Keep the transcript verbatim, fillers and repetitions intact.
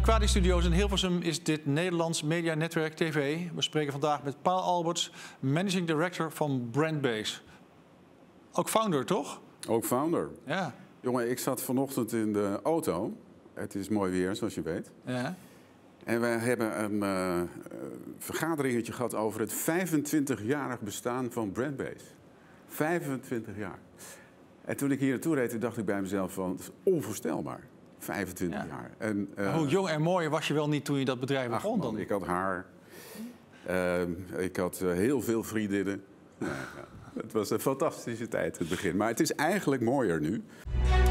Quadi Studios in Hilversum is dit Nederlands Media Netwerk T V. We spreken vandaag met Paul Alberts, Managing Director van Brandbase. Ook founder, toch? Ook founder. Ja. Jongen, ik zat vanochtend in de auto. Het is mooi weer, zoals je weet. Ja. En wij hebben een uh, vergaderingetje gehad over het vijfentwintigjarig bestaan van Brandbase. vijfentwintig jaar. En toen ik hier naartoe reed, dacht ik bij mezelf van, het is onvoorstelbaar. vijfentwintig Ja. jaar. En, uh, Hoe jong en mooi was je wel niet toen je dat bedrijf ach, begon man, dan? ik had haar. Uh, ik had uh, heel veel vriendinnen. Ja, ja. Het was een fantastische tijd, het begin. Maar het is eigenlijk mooier nu.